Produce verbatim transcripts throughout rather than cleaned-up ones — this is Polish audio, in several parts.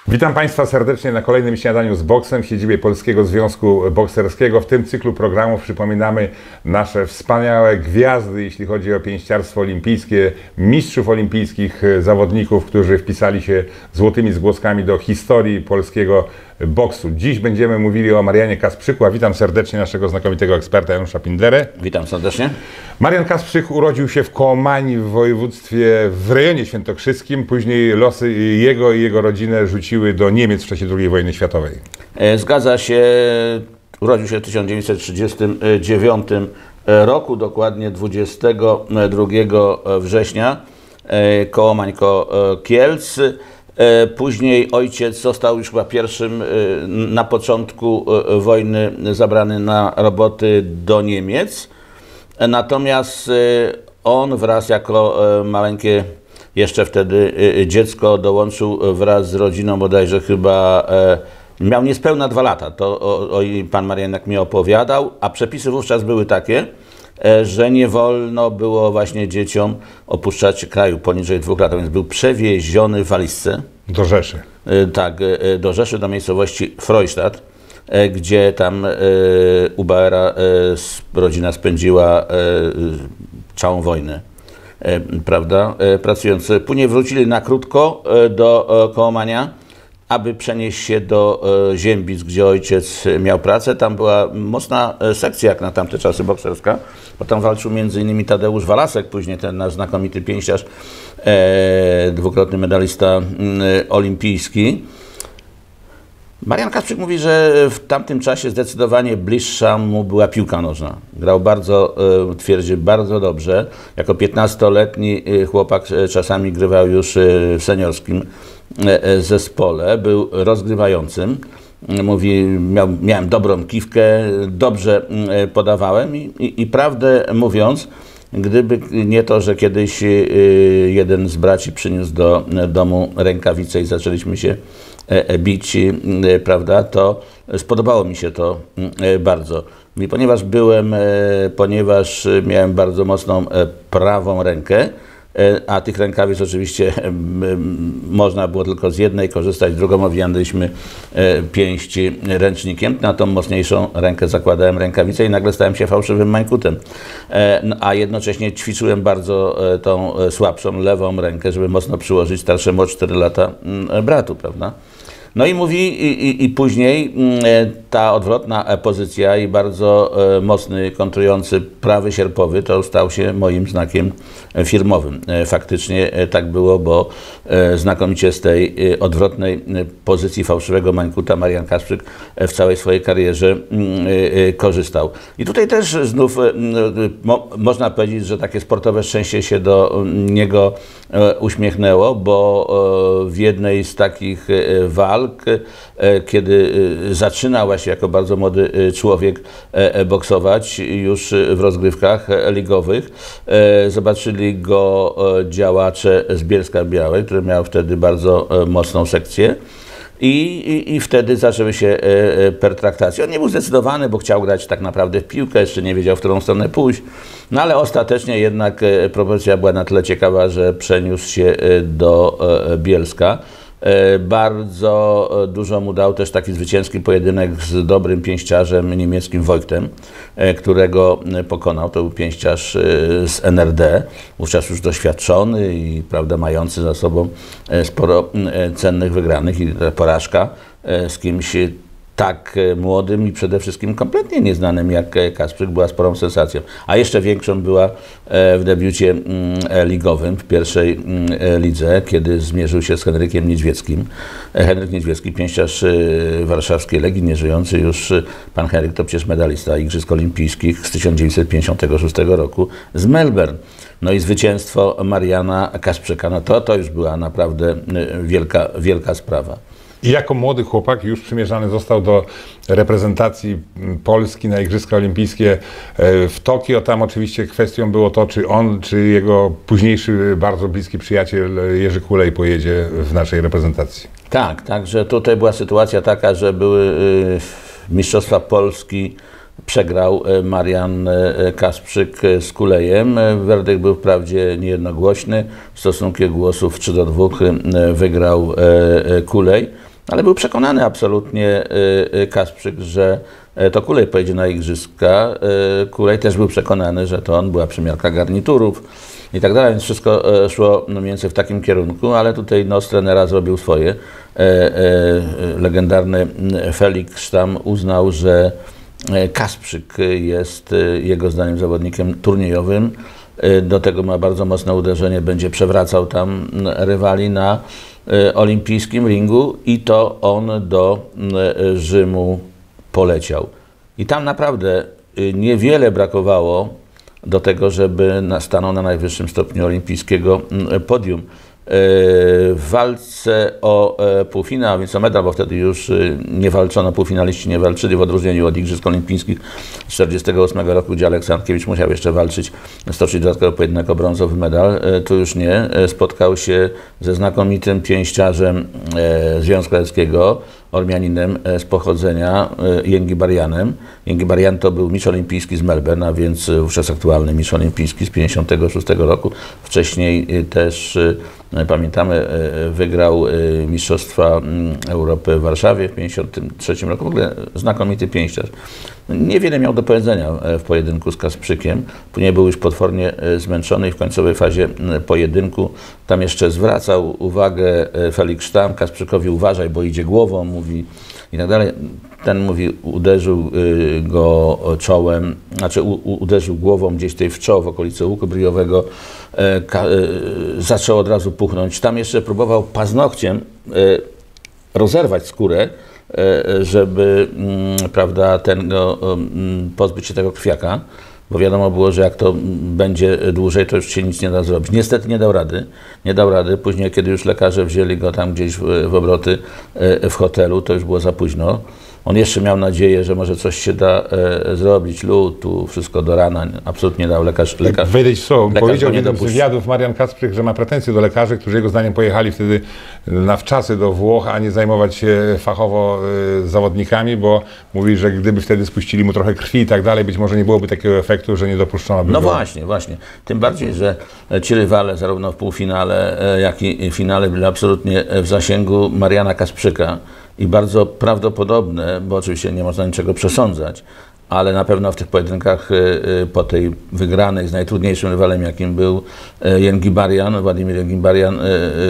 Witam Państwa serdecznie na kolejnym śniadaniu z boksem w siedzibie Polskiego Związku Bokserskiego. W tym cyklu programów przypominamy nasze wspaniałe gwiazdy, jeśli chodzi o pięściarstwo olimpijskie, mistrzów olimpijskich, zawodników, którzy wpisali się złotymi zgłoskami do historii polskiego boksu. Dziś będziemy mówili o Marianie Kasprzyku, a witam serdecznie naszego znakomitego eksperta Janusza Pindlerę. Witam serdecznie. Marian Kasprzyk urodził się w Kołomani w województwie, w rejonie świętokrzyskim. Później losy jego i jego rodzinę rzuciły do Niemiec w czasie drugiej wojny światowej. Zgadza się. Urodził się w tysiąc dziewięćset trzydziestym dziewiątym roku, dokładnie dwudziestego drugiego września, Kołomań koło Kielc. Później ojciec został już chyba pierwszym na początku wojny zabrany na roboty do Niemiec. Natomiast on wraz jako maleńkie jeszcze wtedy dziecko dołączył wraz z rodziną, bodajże chyba miał niespełna dwa lata. To o, o, pan Marianek mi opowiadał, a przepisy wówczas były takie, że nie wolno było właśnie dzieciom opuszczać kraju poniżej dwóch lat, więc był przewieziony w walizce. Do Rzeszy. Tak, do Rzeszy, do miejscowości Freustadt, gdzie tam u Bauera rodzina spędziła całą wojnę, prawda, pracując. Później wrócili na krótko do Kołomania, aby przenieść się do Ziębic, gdzie ojciec miał pracę. Tam była mocna sekcja, jak na tamte czasy, bokserska, bo tam walczył między innymi Tadeusz Walasek, później ten nasz znakomity pięściarz, e, dwukrotny medalista e, olimpijski. Marian Kasprzyk mówi, że w tamtym czasie zdecydowanie bliższa mu była piłka nożna. Grał bardzo, e, twierdzi, bardzo dobrze. Jako piętnastoletni chłopak czasami grywał już w seniorskim zespole, był rozgrywającym. Mówi, miał, miałem dobrą kiwkę, dobrze podawałem i, i, i prawdę mówiąc, gdyby nie to, że kiedyś jeden z braci przyniósł do domu rękawice i zaczęliśmy się bić, prawda, to spodobało mi się to bardzo. I ponieważ byłem, ponieważ miałem bardzo mocną prawą rękę, a tych rękawic oczywiście można było tylko z jednej korzystać, drugą owijaliśmy pięści ręcznikiem. Na tą mocniejszą rękę zakładałem rękawicę i nagle stałem się fałszywym mańkutem. A jednocześnie ćwiczyłem bardzo tą słabszą lewą rękę, żeby mocno przyłożyć starszemu o cztery lata bratu, prawda? No i mówi, i, i, i później ta odwrotna pozycja i bardzo mocny, kontrujący prawy sierpowy to stał się moim znakiem firmowym. Faktycznie tak było, bo znakomicie z tej odwrotnej pozycji fałszywego mańkuta Marian Kasprzyk w całej swojej karierze korzystał. I tutaj też znów mo, można powiedzieć, że takie sportowe szczęście się do niego uśmiechnęło, bo w jednej z takich walk, kiedy zaczynał się jako bardzo młody człowiek boksować już w rozgrywkach ligowych, zobaczyli go działacze z Bielska-Białej, który miał wtedy bardzo mocną sekcję. I, i, I wtedy zaczęły się pertraktacje. On nie był zdecydowany, bo chciał grać tak naprawdę w piłkę, jeszcze nie wiedział, w którą stronę pójść. No ale ostatecznie jednak propozycja była na tyle ciekawa, że przeniósł się do Bielska. Bardzo dużo mu dał też taki zwycięski pojedynek z dobrym pięściarzem niemieckim Wojtem, którego pokonał. To był pięściarz z N R D, wówczas już doświadczony i, prawda, mający za sobą sporo cennych wygranych, i ta porażka z kimś tak młodym i przede wszystkim kompletnie nieznanym jak Kasprzyk była sporą sensacją. A jeszcze większą była w debiucie ligowym w pierwszej lidze, kiedy zmierzył się z Henrykiem Niedźwieckim. Henryk Niedźwiecki, pięściarz warszawskiej Legii, nieżyjący już pan Henryk, to przecież medalista Igrzysk Olimpijskich z tysiąc dziewięćset pięćdziesiątego szóstego roku z Melbourne. No i zwycięstwo Mariana Kasprzyka, no to, to już była naprawdę wielka, wielka sprawa. I jako młody chłopak już przymierzany został do reprezentacji Polski na Igrzyska Olimpijskie w Tokio. Tam oczywiście kwestią było to, czy on, czy jego późniejszy bardzo bliski przyjaciel Jerzy Kulej pojedzie w naszej reprezentacji. Tak, także tutaj była sytuacja taka, że były Mistrzostwa Polski, przegrał Marian Kasprzyk z Kulejem. Werdykt był wprawdzie niejednogłośny. W stosunku głosów trzy do dwóch wygrał Kulej. Ale był przekonany absolutnie Kasprzyk, że to Kulej pojedzie na igrzyska. Kulej też był przekonany, że to on, była przymiarka garniturów i tak dalej, więc wszystko szło no, mniej więcej w takim kierunku, ale tutaj nos trenera zrobił swoje. Legendarny Felix Stam uznał, że Kasprzyk jest jego zdaniem zawodnikiem turniejowym. Do tego ma bardzo mocne uderzenie, będzie przewracał tam rywali na olimpijskim ringu i to on do Rzymu poleciał. I tam naprawdę niewiele brakowało do tego, żeby stanął na najwyższym stopniu olimpijskiego podium. W walce o półfinał, więc o medal, bo wtedy już nie walczono, półfinaliści nie walczyli, w odróżnieniu od Igrzysk Olimpijskich z tysiąc dziewięćset czterdziestego ósmego roku, gdzie Aleks Andkiewicz musiał jeszcze walczyć, stoczyć dodatkowy pojedynek o brązowy medal. Tu już nie. Spotkał się ze znakomitym pięściarzem Związku Radzieckiego, Ormianinem z pochodzenia, Jęgibarianem. Jęgibarian to był mistrz olimpijski z Melbourne, a więc wówczas aktualny mistrz olimpijski z tysiąc dziewięćset pięćdziesiątego szóstego roku. Wcześniej też, pamiętamy, wygrał Mistrzostwa Europy w Warszawie w tysiąc dziewięćset pięćdziesiątym trzecim roku. W ogóle znakomity pięściarz. Niewiele miał do powiedzenia w pojedynku z Kasprzykiem. Później był już potwornie zmęczony i w końcowej fazie pojedynku tam jeszcze zwracał uwagę Felix Stam Kasprzykowi: uważaj, bo idzie głową, mówi i tak dalej. Ten mówi, uderzył go czołem, znaczy u, uderzył głową gdzieś tutaj w czoło, w okolicy łuku bryjowego. E, ka, e, zaczął od razu puchnąć. Tam jeszcze próbował paznokciem e, rozerwać skórę, e, żeby m, prawda, ten go, m, pozbyć się tego krwiaka, bo wiadomo było, że jak to będzie dłużej, to już się nic nie da zrobić. Niestety nie dał rady, nie dał rady. Później, kiedy już lekarze wzięli go tam gdzieś w, w obroty e, w hotelu, to już było za późno. On jeszcze miał nadzieję, że może coś się da e, zrobić, lód, tu wszystko do rana, absolutnie dał lekarz. lekarz Wejść w słowo, powiedział w jednym z dopuści. wywiadów Marian Kasprzyk, że ma pretensje do lekarzy, którzy jego zdaniem pojechali wtedy na wczasy do Włoch, a nie zajmować się fachowo y, zawodnikami, bo mówi, że gdyby wtedy spuścili mu trochę krwi i tak dalej, być może nie byłoby takiego efektu, że nie dopuszczono by No go. właśnie, właśnie. Tym bardziej, że ci rywale zarówno w półfinale, jak i w finale byli absolutnie w zasięgu Mariana Kasprzyka. I bardzo prawdopodobne, bo oczywiście nie można niczego przesądzać, ale na pewno w tych pojedynkach po tej wygranej z najtrudniejszym rywalem, jakim był Jęgibarian, Władimir Jęgibarian,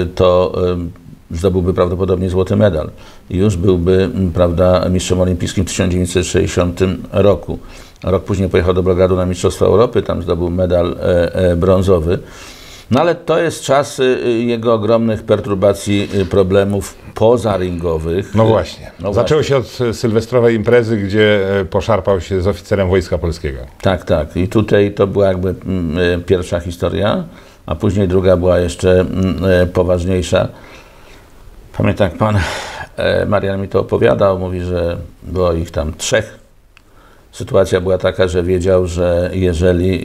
to zdobyłby prawdopodobnie złoty medal. I już byłby, prawda, mistrzem olimpijskim w tysiąc dziewięćset sześćdziesiątym roku. Rok później pojechał do Belgradu na Mistrzostwa Europy, tam zdobył medal brązowy. No ale to jest czas jego ogromnych perturbacji, problemów pozaringowych. No właśnie. No Zaczęło właśnie. się od sylwestrowej imprezy, gdzie poszarpał się z oficerem Wojska Polskiego. Tak, tak. I tutaj to była jakby pierwsza historia, a później druga była jeszcze poważniejsza. Pamiętam, jak pan Marian mi to opowiadał, mówi, że było ich tam trzech. Sytuacja była taka, że wiedział, że jeżeli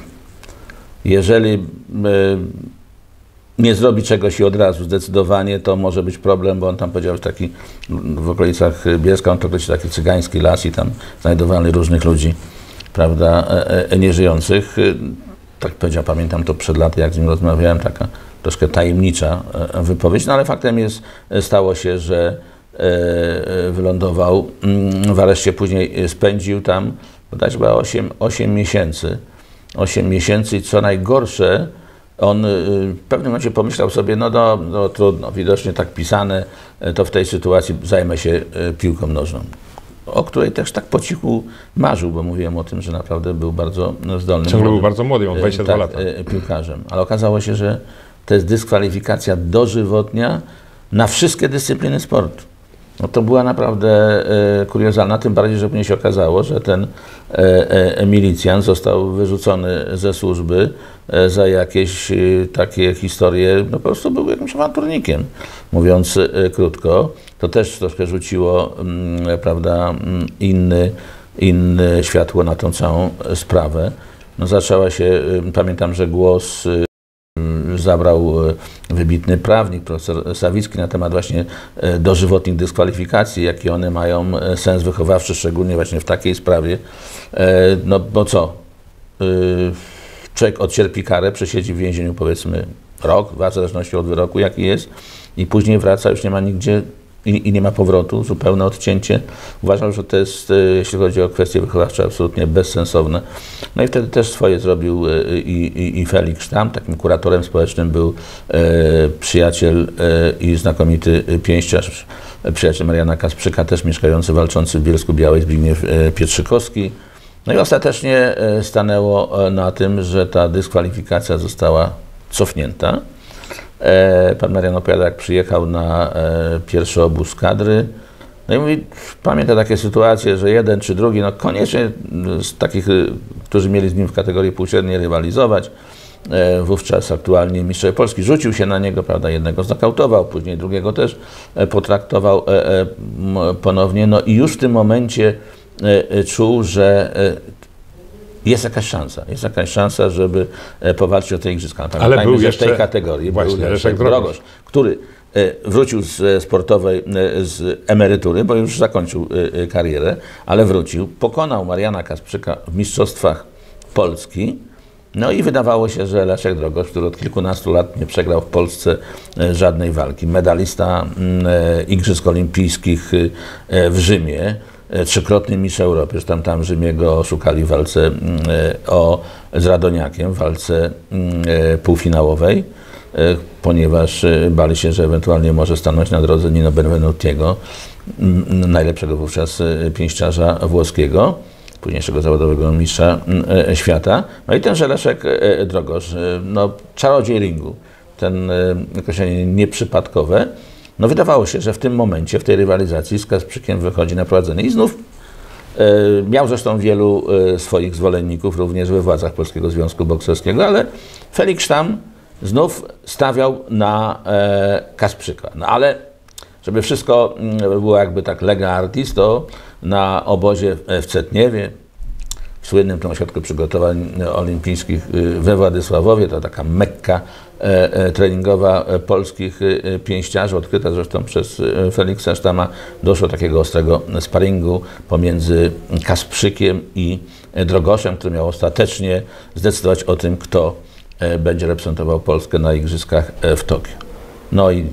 Jeżeli nie zrobi czegoś i od razu zdecydowanie, to może być problem, bo on tam powiedział, że taki w okolicach Bielska, on to określił taki cygański las i tam znajdowali różnych ludzi, prawda, nieżyjących. Tak powiedział, pamiętam to przed laty, jak z nim rozmawiałem, taka troszkę tajemnicza wypowiedź, no ale faktem jest, stało się, że wylądował w areszcie, później spędził tam bodajże chyba osiem miesięcy. osiem miesięcy i co najgorsze, on w pewnym momencie pomyślał sobie, no, no, no trudno, widocznie tak pisane, to w tej sytuacji zajmę się piłką nożną, o której też tak po cichu marzył, bo mówiłem o tym, że naprawdę był bardzo zdolnym. Ciągle był bardzo młody, miał dwadzieścia dwa lata. Piłkarzem, ale okazało się, że to jest dyskwalifikacja dożywotnia na wszystkie dyscypliny sportu. No to była naprawdę e, kuriozalna, tym bardziej, że później się okazało, że ten e, e, milicjant został wyrzucony ze służby e, za jakieś e, takie historie, no po prostu był jakimś awanturnikiem, mówiąc e, krótko. To też troszkę rzuciło, m, prawda, m, inny, inne światło na tą całą sprawę. No zaczęła się, e, pamiętam, że głos e, zabrał wybitny prawnik, profesor Sawicki, na temat właśnie dożywotnych dyskwalifikacji, jakie one mają sens wychowawczy, szczególnie właśnie w takiej sprawie. No bo co? Człowiek odcierpi karę, przesiedzi w więzieniu powiedzmy rok, dwa, w zależności od wyroku, jaki jest, i później wraca, już nie ma nigdzie i, i nie ma powrotu, zupełne odcięcie. Uważam, że to jest, jeśli chodzi o kwestie wychowawcze, absolutnie bezsensowne. No i wtedy też swoje zrobił i, i, i Felix Sztam. Takim kuratorem społecznym był e, przyjaciel e, i znakomity pięściarz, przyjaciel Mariana Kasprzyka, też mieszkający, walczący w Bielsku Białej, Zbigniew e, Pietrzykowski. No i ostatecznie e, stanęło na tym, że ta dyskwalifikacja została cofnięta. Pan Marian opowiada, jak przyjechał na e, pierwszy obóz kadry. No i mówi, pamięta takie sytuacje, że jeden czy drugi, no koniecznie z takich, którzy mieli z nim w kategorii półśredniej rywalizować, e, wówczas aktualnie mistrzowie Polski, rzucił się na niego, prawda, jednego znokautował, później drugiego też e, potraktował e, e, ponownie. No i już w tym momencie e, czuł, że e, jest jakaś szansa, jest jakaś szansa, żeby powalczyć o te igrzyska. Ale był jeszcze w tej kategorii właśnie był Leszek Drogosz, który wrócił z sportowej z emerytury, bo już zakończył karierę, ale wrócił, pokonał Mariana Kasprzyka w mistrzostwach Polski. No i wydawało się, że Leszek Drogosz, który od kilkunastu lat nie przegrał w Polsce żadnej walki, medalista Igrzysk Olimpijskich w Rzymie, trzykrotny mistrz Europy, już tam, tam w Rzymie go oszukali w walce o, z Radoniakiem, w walce półfinałowej, ponieważ bali się, że ewentualnie może stanąć na drodze Nino Benvenutiego, najlepszego wówczas pięściarza włoskiego, późniejszego zawodowego mistrza świata. No i tenże Leszek Drogosz, no, czarodziej ringu, ten określenie nieprzypadkowe. No wydawało się, że w tym momencie, w tej rywalizacji z Kasprzykiem wychodzi na prowadzenie. I znów e, miał zresztą wielu e, swoich zwolenników, również we władzach Polskiego Związku Bokserskiego, ale Felix Sztam znów stawiał na e, Kasprzyka. No ale żeby wszystko m, było jakby tak lega artis, to na obozie w Cetniewie, w słynnym tym ośrodku przygotowań olimpijskich we Władysławowie, to taka mekka treningowa polskich pięściarzy, odkryta zresztą przez Feliksa Sztama, doszło do takiego ostrego sparingu pomiędzy Kasprzykiem i Drogoszem, który miał ostatecznie zdecydować o tym, kto będzie reprezentował Polskę na igrzyskach w Tokio. No i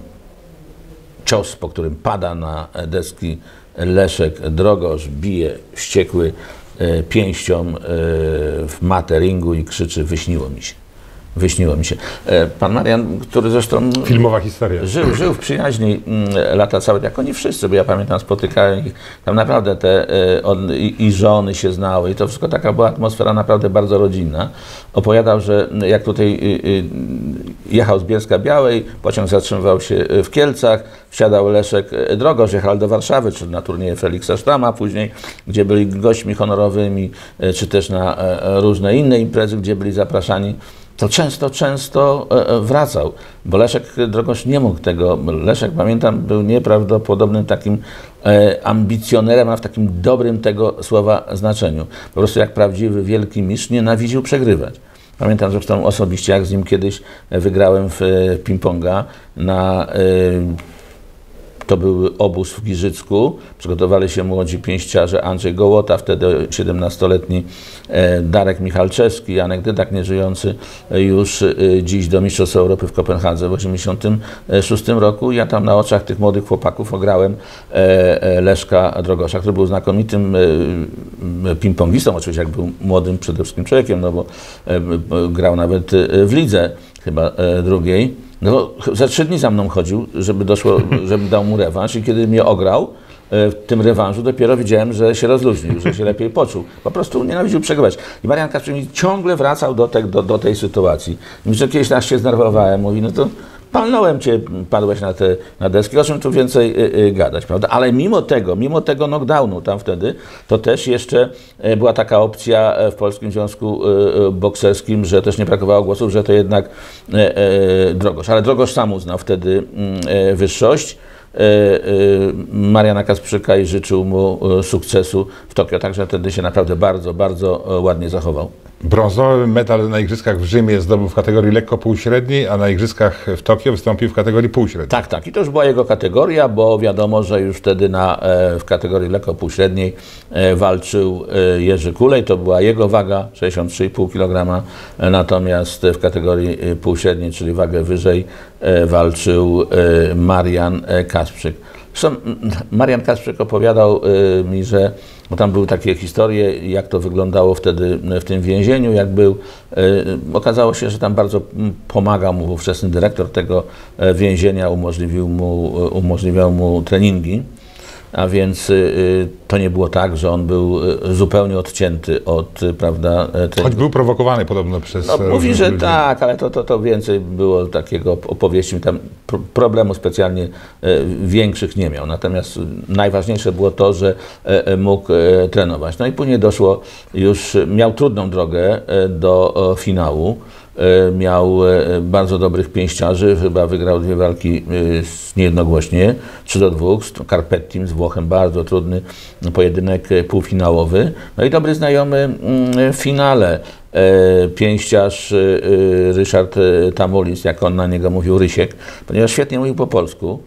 cios, po którym pada na deski Leszek Drogosz, bije wściekły pięścią w matę ringu i krzyczy: wyśniło mi się. Wyśniło mi się. Pan Marian, który zresztą filmowa historia. Żył, żył w przyjaźni lata całe, jak oni wszyscy, bo ja pamiętam, spotykałem ich, tam naprawdę te on, i, i żony się znały i to wszystko, taka była atmosfera naprawdę bardzo rodzinna. Opowiadał, że jak tutaj jechał z Bielska Białej, pociąg zatrzymywał się w Kielcach, wsiadał Leszek Drogosz, jechał do Warszawy, czy na turnieje Feliksa Sztama później, gdzie byli gośćmi honorowymi, czy też na różne inne imprezy, gdzie byli zapraszani, to często, często wracał, bo Leszek Drogosz nie mógł tego. Leszek, pamiętam, był nieprawdopodobnym takim ambicjonerem, a w takim dobrym tego słowa znaczeniu. Po prostu jak prawdziwy wielki mistrz nienawidził przegrywać. Pamiętam zresztą osobiście, jak z nim kiedyś wygrałem w ping-ponga na... To był obóz w Giżycku, przygotowali się młodzi pięściarze, Andrzej Gołota, wtedy siedemnastoletni Darek Michalczewski, Janek Dydak, nieżyjący już dziś, do Mistrzostw Europy w Kopenhadze w osiemdziesiątym szóstym roku. Ja tam na oczach tych młodych chłopaków ograłem Leszka Drogosza, który był znakomitym ping-pongistą, oczywiście jak był młodym przede wszystkim człowiekiem, no bo grał nawet w lidze chyba drugiej. No, za trzy dni za mną chodził, żeby doszło, żeby dał mu rewanż, i kiedy mnie ograł w tym rewanżu, dopiero widziałem, że się rozluźnił, że się lepiej poczuł. Po prostu nienawidził przegrywać. I Marian Kasprzyk ciągle wracał do, te, do, do tej sytuacji. I że kiedyś raz się znerwowałem, mówi, no to palnąłem cię, padłeś na te na deski, o czym tu więcej y, y, gadać, prawda? Ale mimo tego, mimo tego knockdownu tam wtedy, to też jeszcze y, była taka opcja w Polskim Związku y, y, Bokserskim, że też nie brakowało głosów, że to jednak y, y, Drogosz. Ale Drogosz sam uznał wtedy y, wyższość y, y, Mariana Kasprzyka i życzył mu y, sukcesu w Tokio. Także wtedy się naprawdę bardzo, bardzo y, ładnie zachował. Brązowy medal na Igrzyskach w Rzymie zdobył w kategorii lekko półśredniej, a na Igrzyskach w Tokio wystąpił w kategorii półśredniej. Tak, tak. I to już była jego kategoria, bo wiadomo, że już wtedy na, w kategorii lekko półśredniej walczył Jerzy Kulej. To była jego waga, sześćdziesiąt trzy i pół kilograma. Natomiast w kategorii półśredniej, czyli wagę wyżej, walczył Marian Kasprzyk. Zresztą Marian Kasprzyk opowiadał y, mi, że bo tam były takie historie, jak to wyglądało wtedy w tym więzieniu, jak był. Y, okazało się, że tam bardzo pomagał mu ówczesny dyrektor tego więzienia, umożliwił mu, umożliwiał mu treningi. A więc y, to nie było tak, że on był zupełnie odcięty od, prawda... Tej... Choć był prowokowany podobno przez... No, mówi, że ludzi. tak, ale to, to, to więcej było takiego opowieści, tam problemu specjalnie większych nie miał. Natomiast najważniejsze było to, że mógł trenować. No i później doszło już, miał trudną drogę do finału. Miał bardzo dobrych pięściarzy, chyba wygrał dwie walki niejednogłośnie, trzy do dwóch, z Carpettim, z Włochem, bardzo trudny pojedynek półfinałowy. No i dobry znajomy w finale, pięściarz Ryszard Tamulis, jak on na niego mówił, Rysiek, ponieważ świetnie mówił po polsku.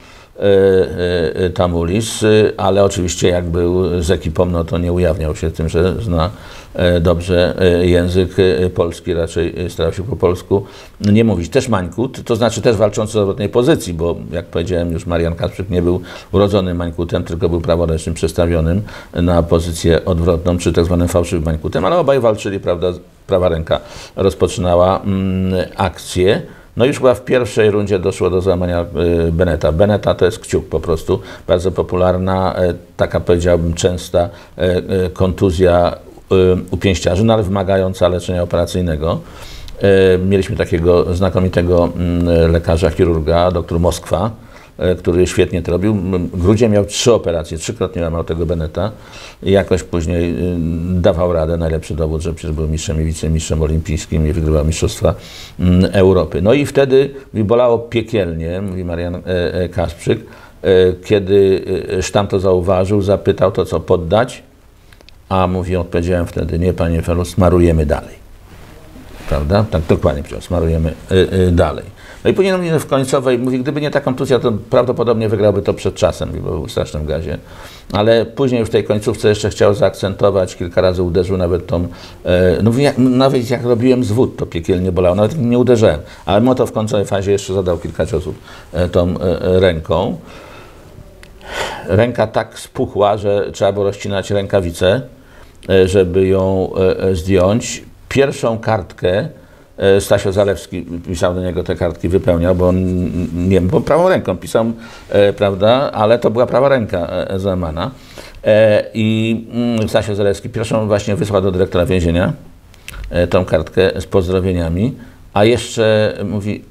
Tamulis, ale oczywiście jak był z ekipą, no to nie ujawniał się tym, że zna dobrze język polski, raczej starał się po polsku nie mówić. Też Mańkut, to znaczy też walczący z odwrotnej pozycji, bo jak powiedziałem już, Marian Kasprzyk nie był urodzonym Mańkutem, tylko był praworęcznym przestawionym na pozycję odwrotną, czy tak zwanym fałszywym Mańkutem, ale obaj walczyli, prawda, prawa ręka rozpoczynała mm, akcję. No już chyba w pierwszej rundzie doszło do złamania y, Beneta. Beneta to jest kciuk po prostu, bardzo popularna, y, taka powiedziałbym częsta y, y, kontuzja y, u pięściarzy, no ale wymagająca leczenia operacyjnego. Y, mieliśmy takiego znakomitego y, lekarza, chirurga, doktor Moskwa, y, który świetnie to robił. Grudzień miał trzy operacje, trzykrotnie łamał tego Beneta i jakoś później y, dawał radę. Najlepszy dowód, że przecież był mistrzem i wicemistrzem olimpijskim i wygrywał mistrzostwa y, Europy. No i wtedy mi bolało piekielnie, mówi Marian y, Kasprzyk, y, kiedy Sztam to zauważył, zapytał to co, poddać? A mówi, odpowiedziałem wtedy, nie panie Felu, smarujemy dalej. Prawda? Tak dokładnie, smarujemy y, y, dalej. No i później no, w końcowej mówi, gdyby nie ta kontuzja, to prawdopodobnie wygrałby to przed czasem, bo był w strasznym gazie. Ale później już w tej końcówce jeszcze chciał zaakcentować, kilka razy uderzył nawet tą, e, no jak, nawet jak robiłem zwód, to piekielnie bolało, nawet nie uderzałem. Ale Moto w końcowej fazie jeszcze zadał kilka ciosów e, tą e, ręką. Ręka tak spuchła, że trzeba było rozcinać rękawicę, e, żeby ją e, zdjąć. Pierwszą kartkę Stasio Zalewski pisał do niego te kartki, wypełniał, bo on nie bo prawą ręką pisał, e, prawda, ale to była prawa ręka e, złamana. E, I mm, Stasio Zalewski pierwszą właśnie wysłał do dyrektora więzienia e, tą kartkę z pozdrowieniami, a jeszcze mówi,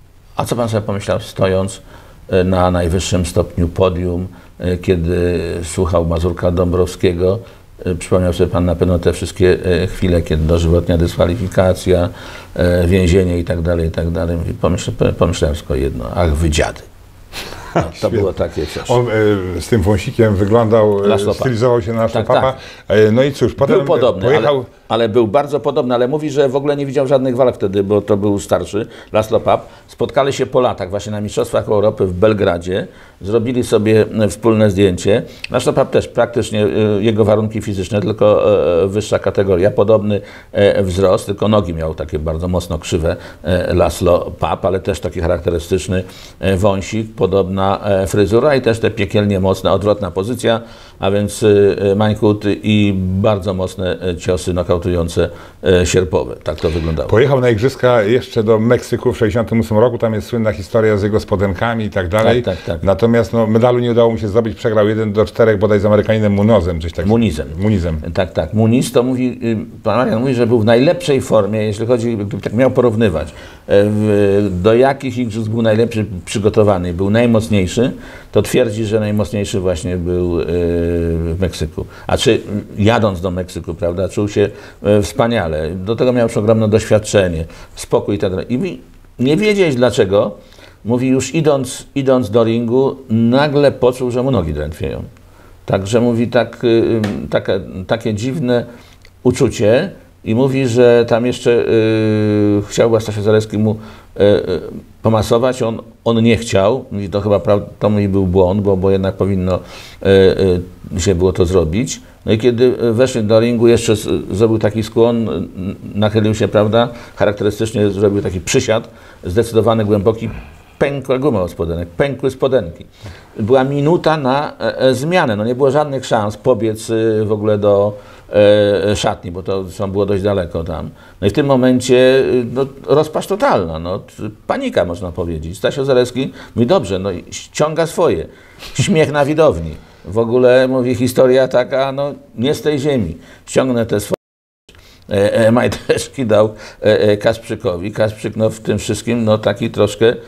a co pan sobie pomyślał stojąc e, na najwyższym stopniu podium, e, kiedy słuchał Mazurka Dąbrowskiego. Przypomniał sobie pan na pewno te wszystkie chwile, kiedy dożywotnia dyskwalifikacja, więzienie i tak dalej, i tak dalej. Pomyśl, pomyślałem tylko jedno, ach wy dziady. No, to było takie coś. On e, z tym wąsikiem wyglądał, e, stylizował się na Laszlo tak, Papa. tak. E, no i cóż, potem był podobny, pojechał... ale, ale był bardzo podobny, ale mówi, że w ogóle nie widział żadnych walk wtedy, bo to był starszy, Laszlo Pap. Spotkali się po latach właśnie na Mistrzostwach Europy w Belgradzie, zrobili sobie wspólne zdjęcie. Laszlo Pap też praktycznie jego warunki fizyczne, tylko wyższa kategoria, podobny wzrost, tylko nogi miał takie bardzo mocno krzywe Laszlo Pap, ale też taki charakterystyczny wąsik, podobna fryzura i też te piekielnie mocna, odwrotna pozycja, a więc Mańkut i bardzo mocne ciosy nokautujące sierpowe. Tak to wyglądało. Pojechał na igrzyska jeszcze do Meksyku w sześćdziesiątym ósmym roku, tam jest słynna historia z jego spodenkami i tak dalej. Tak, tak, tak. Natomiast no, medalu nie udało mu się zdobyć, przegrał jeden do czterech bodaj z Amerykaninem Munozem, coś takiego. Munizem. Munizem. Tak, tak. Muniz to mówi, pan Marian mówi, że był w najlepszej formie, jeśli chodzi, gdyby tak miał porównywać, w, do jakich igrzysk był najlepszy przygotowany, był najmocniejszy, to twierdzi, że najmocniejszy właśnie był w Meksyku. A czy jadąc do Meksyku, prawda, czuł się wspaniale. Do tego miał już ogromne doświadczenie, spokój i tak dalej. I nie wiedzieć dlaczego, mówi, już idąc, idąc do ringu, nagle poczuł, że mu nogi drętwieją. Także mówi, tak, takie, takie dziwne uczucie i mówi, że tam jeszcze yy, chciał Stasio Zalewski mu yy, pomasować, on, on nie chciał, mówi, to chyba to mówi, był błąd, bo, bo jednak powinno yy, yy, się było to zrobić. No i kiedy weszli do ringu, jeszcze z, zrobił taki skłon, nachylił się, prawda, charakterystycznie zrobił taki przysiad, zdecydowany, głęboki, pękła guma od spodenek, pękły spodenki. Była minuta na e, e, zmianę, no nie było żadnych szans pobiec e, w ogóle do e, szatni, bo to, to było dość daleko tam. No i w tym momencie no, rozpacz totalna, no, panika można powiedzieć. Stasio Zalewski mówi, dobrze, no ściąga swoje, śmiech na widowni. W ogóle, mówi, historia taka, no nie z tej ziemi. Ściągnę te swoje e, e, majteczki, dał e, e, Kasprzykowi. Kasprzyk no, w tym wszystkim no, taki troszkę e,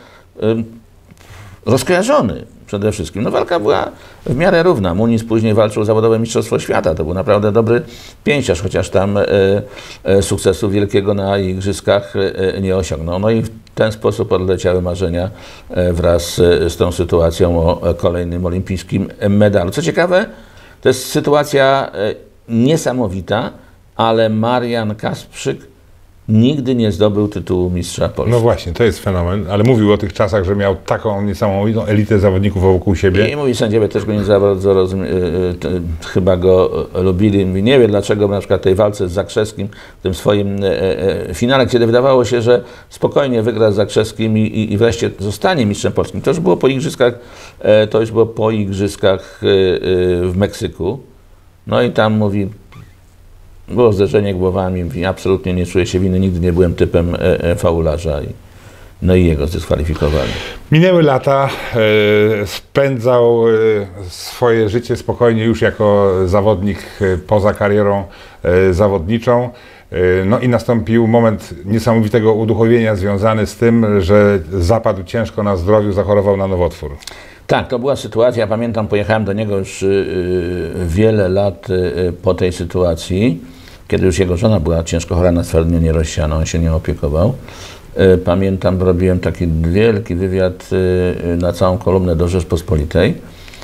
rozkojarzony przede wszystkim. No walka była w miarę równa. Muniz później walczył o zawodowe mistrzostwo świata. To był naprawdę dobry pięściarz, chociaż tam e, e, sukcesu wielkiego na igrzyskach e, nie osiągnął. No i w ten sposób odleciały marzenia e, wraz e, z tą sytuacją o kolejnym olimpijskim medalu. Co ciekawe, to jest sytuacja e, niesamowita, ale Marian Kasprzyk nigdy nie zdobył tytułu mistrza Polski. No właśnie, to jest fenomen, ale mówił o tych czasach, że miał taką niesamowitą elitę zawodników wokół siebie. I mówi, sędziowie też go nie za bardzo rozumie, chyba go lubili. Mówi, nie wie dlaczego na przykład tej walce z Zakrzewskim, w tym swoim finale, kiedy wydawało się, że spokojnie wygra z Zakrzewskim i, i wreszcie zostanie mistrzem polskim. To już było po igrzyskach, to już było po igrzyskach w Meksyku. No i tam mówi, było zderzenie głowami, mówi, absolutnie nie czuję się winny, nigdy nie byłem typem e, e, faularza. I, no i jego zdyskwalifikowali. Minęły lata, e, spędzał e, swoje życie spokojnie już jako zawodnik e, poza karierą e, zawodniczą. E, no i nastąpił moment niesamowitego uduchowienia związany z tym, że zapadł ciężko na zdrowiu, zachorował na nowotwór. Tak, to była sytuacja, ja pamiętam, pojechałem do niego już y, wiele lat y, po tej sytuacji, kiedy już jego żona była ciężko chora na stwardnienie rozsiane, on się nie opiekował. Y, pamiętam, robiłem taki wielki wywiad y, na całą kolumnę do Rzeczpospolitej.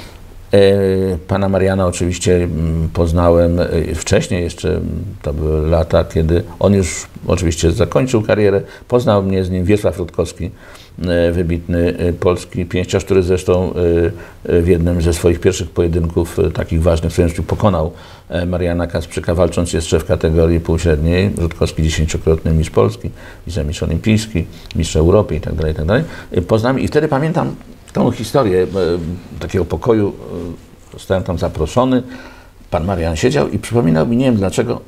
Y, pana Mariana oczywiście poznałem y, wcześniej, jeszcze to były lata, kiedy on już oczywiście zakończył karierę. Poznał mnie z nim Wiesław Rutkowski, wybitny polski pięściarz, który zresztą w jednym ze swoich pierwszych pojedynków takich ważnych w swoim życiu pokonał Mariana Kasprzyka, walcząc jeszcze w kategorii półśredniej. Rutkowski dziesięciokrotny mistrz Polski, mistrz olimpijski, mistrz Europy i tak dalej, i tak dalej. Poznałem i wtedy pamiętam tą historię takiego pokoju, zostałem tam zaproszony, pan Marian siedział i przypominał mi, nie wiem dlaczego,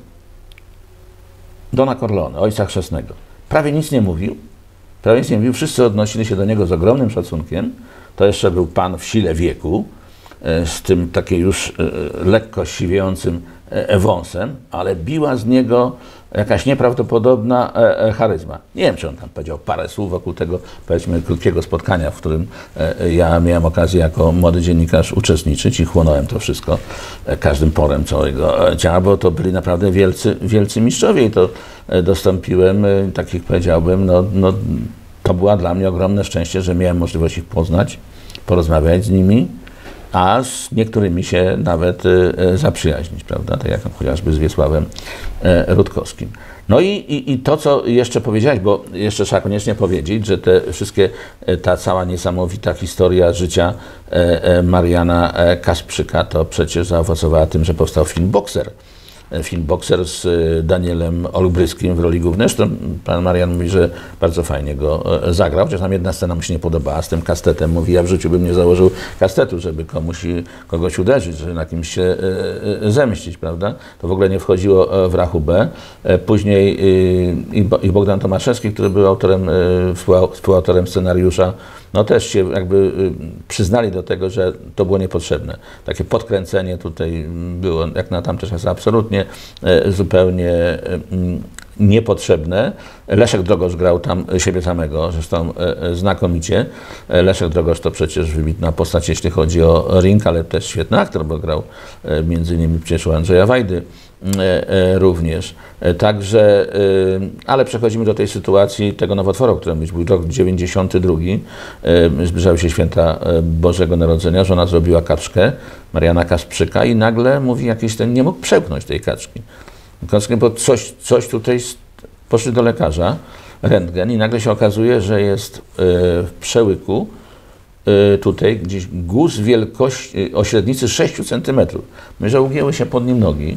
Dona Corleone, ojca chrzestnego. Prawie nic nie mówił, prawie nic nie mówił, wszyscy odnosili się do niego z ogromnym szacunkiem. To jeszcze był pan w sile wieku, z tym takim już lekko siwiejącym wąsem, ale biła z niego jakaś nieprawdopodobna charyzma. Nie wiem, czy on tam powiedział parę słów wokół tego, powiedzmy, krótkiego spotkania, w którym ja miałem okazję jako młody dziennikarz uczestniczyć i chłonąłem to wszystko każdym porem całego ciała, bo to byli naprawdę wielcy, wielcy mistrzowie i to dostąpiłem, takich powiedziałbym, no, no, to było dla mnie ogromne szczęście, że miałem możliwość ich poznać, porozmawiać z nimi, a z niektórymi się nawet e, zaprzyjaźnić, prawda, tak jak chociażby z Wiesławem e, Rutkowskim. No i, i, i to, co jeszcze powiedziałeś, bo jeszcze trzeba koniecznie powiedzieć, że te wszystkie, e, ta cała niesamowita historia życia e, e, Mariana e, Kasprzyka, to przecież zaowocowała tym, że powstał film Bokser. Film Bokser z Danielem Olbryskim w roli głównej. Zresztą pan Marian mówi, że bardzo fajnie go zagrał, chociaż tam jedna scena mu się nie podobała z tym kastetem. Mówi, ja w życiu bym nie założył kastetu, żeby komuś, kogoś uderzyć, żeby na kimś się zemścić, prawda? To w ogóle nie wchodziło w rachubę. Później i Bogdan Tomaszewski, który był autorem, współautorem scenariusza, no też się jakby przyznali do tego, że to było niepotrzebne. Takie podkręcenie tutaj było, jak na tamte czasy, absolutnie zupełnie niepotrzebne. Leszek Drogosz grał tam siebie samego, zresztą znakomicie. Leszek Drogosz to przecież wybitna postać, jeśli chodzi o ring, ale też świetny aktor, bo grał między innymi przecież u Andrzeja Wajdy również. Także, ale przechodzimy do tej sytuacji tego nowotworu, o którym mówisz, był rok dziewięćdziesiąty drugi, zbliżały się święta Bożego Narodzenia, żona zrobiła kaczkę Mariana Kasprzyka i nagle mówi jakiś ten, nie mógł przełknąć tej kaczki. Bo coś, coś tutaj, poszli do lekarza, rentgen i nagle się okazuje, że jest w przełyku tutaj gdzieś guz wielkości, o średnicy sześciu centymetrów. Myślę, że ugięły się pod nim nogi.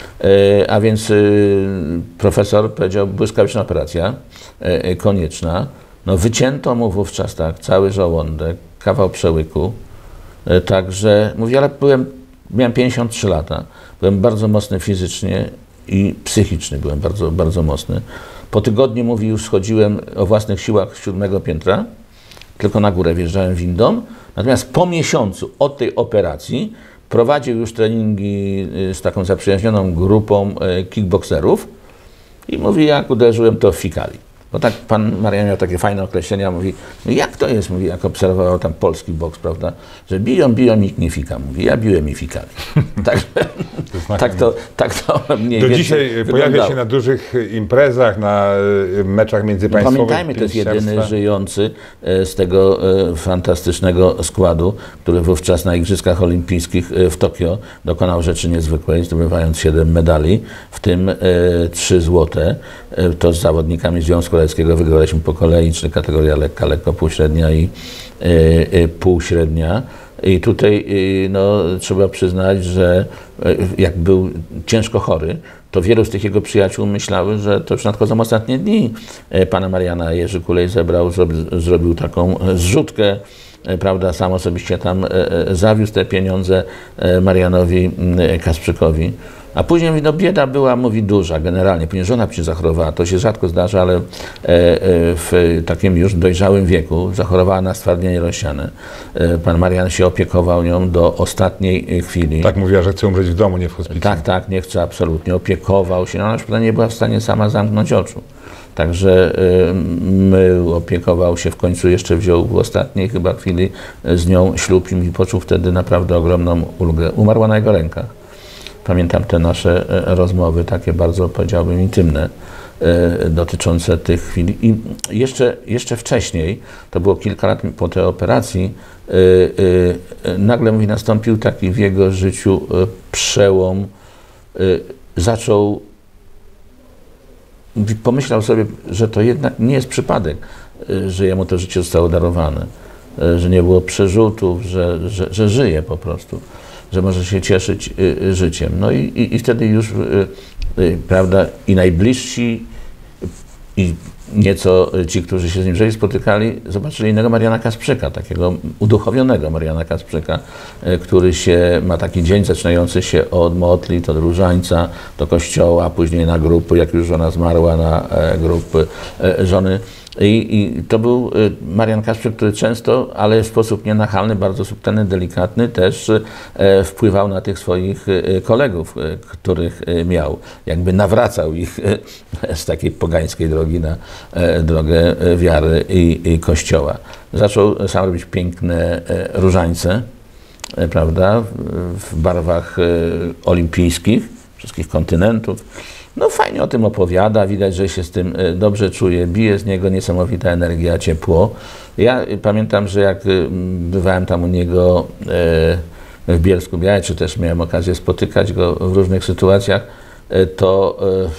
A więc profesor powiedział, błyskawiczna operacja, konieczna. No wycięto mu wówczas tak cały żołądek, kawał przełyku, także mówi, ale byłem, miałem pięćdziesiąt trzy lata, byłem bardzo mocny fizycznie i psychicznie, byłem bardzo, bardzo mocny. Po tygodniu, mówi, już schodziłem o własnych siłach z siódmego piętra, tylko na górę wjeżdżałem windą, natomiast po miesiącu od tej operacji prowadził już treningi z taką zaprzyjaźnioną grupą kickbokserów i mówi, jak uderzyłem, to fikali. Bo tak pan Marian miał takie fajne określenia, mówi, no jak to jest, mówi, jak obserwował tam polski boks, prawda, że biją, biją, nikt nie fika, mówi, ja biłem i fikali. Także tak to, tak to mniej Do więcej dzisiaj wyglądało. pojawia się na dużych imprezach, na meczach międzypaństwowych. No pamiętajmy, to jest jedyny żyjący z tego fantastycznego składu, który wówczas na Igrzyskach Olimpijskich w Tokio dokonał rzeczy niezwykłej, zdobywając siedem medali, w tym trzy złote. To z zawodnikami Związku Radzieckiego wygraliśmy po kolei, czyli kategoria lekka, lekko półśrednia i y, y, półśrednia. I tutaj y, no, trzeba przyznać, że y, jak był ciężko chory, to wielu z tych jego przyjaciół myślały, że to już nadchodzą ostatnie dni y, pana Mariana. Jerzy Kulej zebrał, zrobi, zrobił taką zrzutkę, y, prawda, sam osobiście tam y, y, zawiózł te pieniądze y, Marianowi y, Kasprzykowi. A później mówi, no bieda była, mówi, duża generalnie, ponieważ żona przecież zachorowała, to się rzadko zdarza, ale w takim już dojrzałym wieku zachorowała na stwardnienie rozsiane. Pan Marian się opiekował nią do ostatniej chwili. Tak mówiła, że chce umrzeć w domu, nie w hospicjum. Tak, tak, nie chce absolutnie, opiekował się, no ona już nie była w stanie sama zamknąć oczu. Także my opiekował się, w końcu jeszcze wziął w ostatniej chyba chwili z nią ślub i poczuł wtedy naprawdę ogromną ulgę. Umarła na jego rękach. Pamiętam te nasze rozmowy, takie bardzo, powiedziałbym, intymne, dotyczące tych chwil. I jeszcze, jeszcze wcześniej, to było kilka lat po tej operacji, nagle, mówi, nastąpił taki w jego życiu przełom. Zaczął, mówi, pomyślał sobie, że to jednak nie jest przypadek, że jemu to życie zostało darowane, że nie było przerzutów, że, że, że żyje po prostu, że może się cieszyć y, życiem. No i, i, i wtedy już, y, y, prawda, i najbliżsi, i nieco ci, którzy się z nim żyli, spotykali, zobaczyli innego Mariana Kasprzyka, takiego uduchowionego Mariana Kasprzyka, y, który się, ma taki dzień zaczynający się od modlitw, od różańca do kościoła, później na grupy, jak już żona zmarła, na e, grupy e, żony. I, I to był Marian Kasprzyk, który często, ale w sposób nienachalny, bardzo subtelny, delikatny, też e, wpływał na tych swoich e, kolegów, e, których e, miał. Jakby nawracał ich e, z takiej pogańskiej drogi na e, drogę wiary i, i Kościoła. Zaczął sam robić piękne e, różańce, e, prawda, w, w barwach e, olimpijskich, wszystkich kontynentów. No fajnie o tym opowiada, widać, że się z tym dobrze czuje, bije z niego niesamowita energia, ciepło. Ja pamiętam, że jak bywałem tam u niego w Bielsku Białej, czy też miałem okazję spotykać go w różnych sytuacjach, to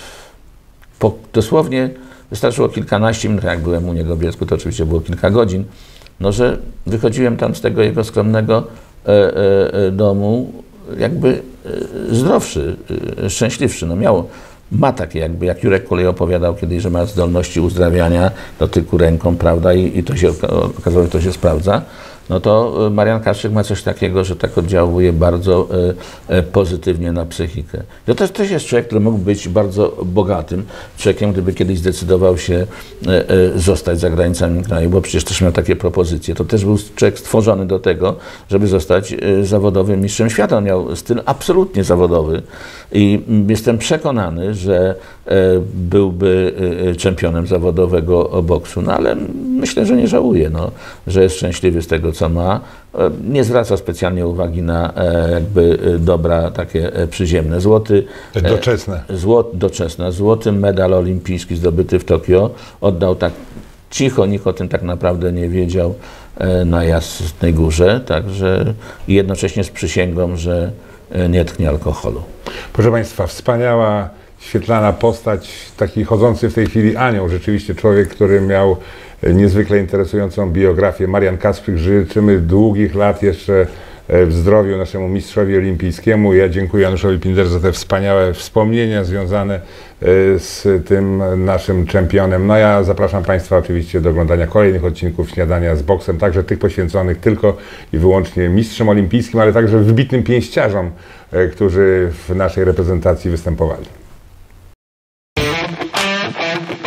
po, dosłownie wystarczyło kilkanaście minut, jak byłem u niego w Bielsku, to oczywiście było kilka godzin, no że wychodziłem tam z tego jego skromnego domu jakby zdrowszy, szczęśliwszy. No miał, ma takie jakby, jak Jurek Kulej opowiadał kiedyś, że ma zdolności uzdrawiania, dotyku ręką, prawda, i, i to się okazało, że to się sprawdza. No to Marian Kasprzyk ma coś takiego, że tak oddziałuje bardzo e, e, pozytywnie na psychikę. To też, też jest człowiek, który mógł być bardzo bogatym człowiekiem, gdyby kiedyś zdecydował się e, e, zostać za granicami kraju, bo przecież też miał takie propozycje. To też był człowiek stworzony do tego, żeby zostać e, zawodowym mistrzem świata. On miał styl absolutnie zawodowy i jestem przekonany, że e, byłby e, czempionem zawodowego boksu, no ale myślę, że nie żałuje, no, że jest szczęśliwy z tego, co ma. Nie zwraca specjalnie uwagi na e, jakby dobra takie e, przyziemne. Złoty... E, doczesne. Złot, doczesne. Złoty medal olimpijski zdobyty w Tokio oddał tak cicho, nikt o tym tak naprawdę nie wiedział, e, na Jasnej Górze, także i jednocześnie z przysięgą, że e, nie tknie alkoholu. Proszę Państwa, wspaniała, świetlana postać, taki chodzący w tej chwili anioł, rzeczywiście człowiek, który miał niezwykle interesującą biografię. Marian Kasprzyk, życzymy długich lat jeszcze w zdrowiu naszemu mistrzowi olimpijskiemu. Ja dziękuję Januszowi Pinderze za te wspaniałe wspomnienia związane z tym naszym czempionem. No ja zapraszam Państwa oczywiście do oglądania kolejnych odcinków Śniadania z Boksem, także tych poświęconych tylko i wyłącznie mistrzom olimpijskim, ale także wybitnym pięściarzom, którzy w naszej reprezentacji występowali.